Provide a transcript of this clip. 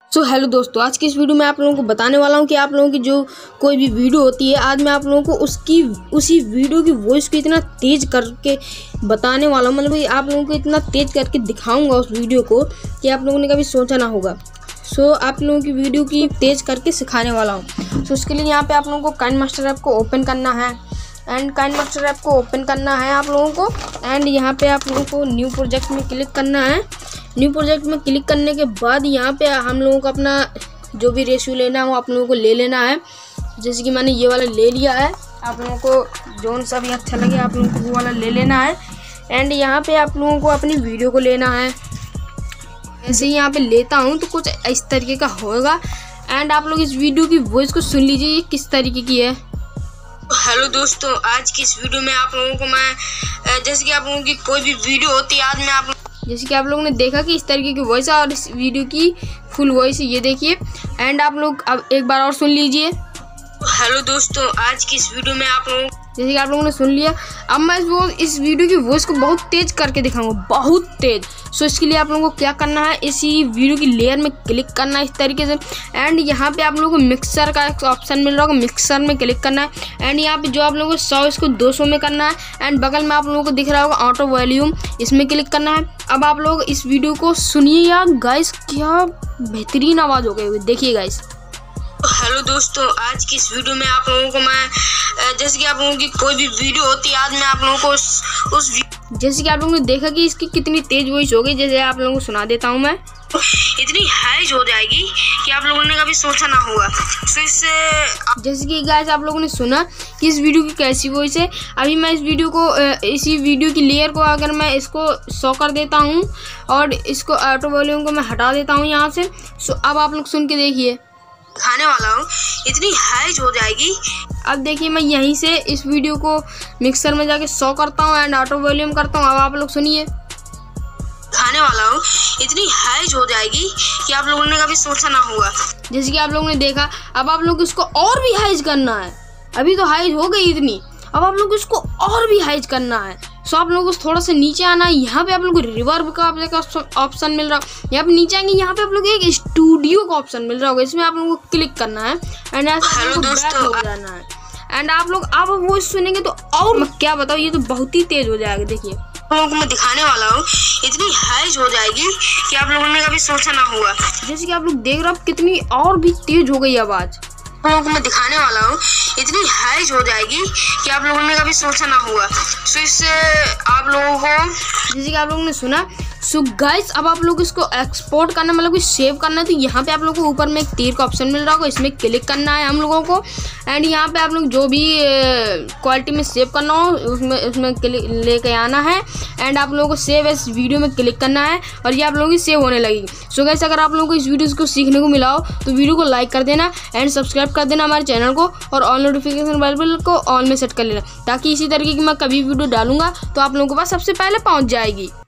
Hello दोस्तों, आज की इस वीडियो में आप लोगों को बताने वाला हूं कि आप लोगों की जो कोई भी वीडियो होती है, आज मैं आप लोगों को उसी वीडियो की वॉइस को इतना तेज़ करके बताने वाला हूं। मतलब आप लोगों को इतना तेज़ करके दिखाऊंगा उस वीडियो को कि आप लोगों ने कभी सोचा ना होगा। आप लोगों की वीडियो की तेज़ करके सिखाने वाला हूँ। उसके लिए यहाँ पर आप लोगों को काइनमास्टर ऐप को ओपन करना है एंड काइनमास्टर ऐप को ओपन करना है आप लोगों को। एंड यहाँ पे आप लोगों को न्यू प्रोजेक्ट में क्लिक करना है। न्यू प्रोजेक्ट में क्लिक करने के बाद यहाँ पे हम लोगों को अपना जो भी रेशियो लेना है वो आप लोगों को ले लेना है। जैसे कि मैंने ये वाला ले लिया है, आप लोगों को जोन सा भी अच्छा लगे आप लोगों को वो वाला ले लेना है। एंड यहाँ पे आप लोगों को अपनी वीडियो को लेना है। ऐसे ही यहाँ पे लेता हूँ तो कुछ इस तरीके का होगा। एंड आप लोग इस वीडियो की वॉइस को सुन लीजिए ये किस तरीके की है। हेलो दोस्तों, आज की इस वीडियो में आप लोगों को मैं जैसे कि आप लोगों की कोई भी वीडियो होती है, आज मैं आप जैसे कि आप लोगों ने देखा कि इस तरीके की वॉइस है और इस वीडियो की फुल वॉइस ये देखिए। एंड आप लोग अब एक बार और सुन लीजिए। हेलो दोस्तों, आज की इस वीडियो में आप लोगों जैसे कि आप लोगों ने सुन लिया। अब मैं इस वीडियो की वॉइस को बहुत तेज़ करके दिखाऊंगा, बहुत तेज़। इसके लिए आप लोगों को क्या करना है, इसी वीडियो की लेयर में क्लिक करना है इस तरीके से। एंड यहाँ पे आप लोगों को मिक्सर का एक ऑप्शन मिल रहा होगा, मिक्सर में क्लिक करना है। एंड यहाँ पे जो आप लोगों को 100 इसको 200 में करना है। एंड बगल में आप लोगों को दिख रहा होगा ऑटो वॉल्यूम, इसमें क्लिक करना है। अब आप लोग इस वीडियो को सुनिए यार गाइस, क्या बेहतरीन आवाज़ हो गई, देखिए गाइस। हेलो दोस्तों, आज की इस वीडियो में आप लोगों को मैं जैसे कि आप लोगों की कोई भी वीडियो होती है, आज मैं आप लोगों को जैसे कि आप लोगों ने देखा कि इसकी कितनी तेज वॉइस हो गई। जैसे आप लोगों को सुना देता हूँ मैं, इतनी हाइज हो जाएगी कि आप लोगों ने कभी सोचा ना होगा। तो इससे जैसे कि गाइस आप लोगों ने सुना कि इस वीडियो की कैसी वॉइस है। अभी मैं इस वीडियो को इसी वीडियो की लेयर को अगर मैं इसको 100 कर देता हूँ और इसको ऑटो वॉल्यूम को मैं हटा देता हूँ यहाँ से। अब आप लोग सुन के देखिए, दिखाने वाला हूँ, इतनी हाइज हो जाएगी। अब देखिए मैं यहीं से इस वीडियो को मिक्सर में जाके 100 करता हूँ एंड ऑटो वॉल्यूम करता हूँ। अब आप लोग सुनिए, दिखाने वाला हूँ, इतनी हाइज हो जाएगी कि आप लोगों ने कभी सोचा ना होगा। जैसे कि आप लोगों ने देखा। अब आप लोग इसको और भी हाइज करना है। अभी तो हाइज हो गई इतनी, अब आप लोग इसको और भी हाइज करना है। आप लोगों को थोड़ा सा नीचे आना है। यहाँ पे आप लोग को रिवर्ब का ऑप्शन मिल रहा है। यहाँ पे नीचे आएंगे, यहाँ पे आप लोग एक स्टूडियो का ऑप्शन मिल रहा होगा, इसमें आप लोगों को क्लिक करना है। एंड ऐसा हो जाना है। एंड आप लोग अब वो सुनेंगे तो और मैं क्या बताऊँ, ये तो बहुत ही तेज हो जाएगा। देखिए आप लोगों को मैं दिखाने वाला हूँ, इतनी हाइज हो जाएगी कि आप लोगों ने कभी सोचा ना होगा। जैसे कि आप लोग देख रहे हो कितनी और भी तेज हो गई आवाज़। आप लोगों को मैं दिखाने वाला हूँ, इतनी हाइज हो जाएगी कि आप लोगों ने कभी सोचा ना होगा। तो इससे आप लोगों को जैसे कि आप लोगों ने सुना। गाइस अब आप लोग इसको एक्सपोर्ट करना मतलब कि सेव करना है, तो यहाँ पे आप लोगों को ऊपर में एक तीर का ऑप्शन मिल रहा होगा, इसमें क्लिक करना है हम लोगों को। एंड यहाँ पे आप लोग जो भी क्वालिटी में सेव करना हो उसमें क्लिक लेके आना है। एंड आप लोगों को सेव एज वीडियो में क्लिक करना है और ये आप लोगों की सेव होने लगेगी। गाइस अगर आप लोगों को इस वीडियो को सीखने को मिला हो तो वीडियो को लाइक कर देना एंड सब्सक्राइब कर देना हमारे चैनल को, और ऑल नोटिफिकेशन बेल को ऑल में सेट कर लेना, ताकि इसी तरीके की मैं कभी वीडियो डालूंगा तो आप लोगों के पास सबसे पहले पहुँच जाएगी।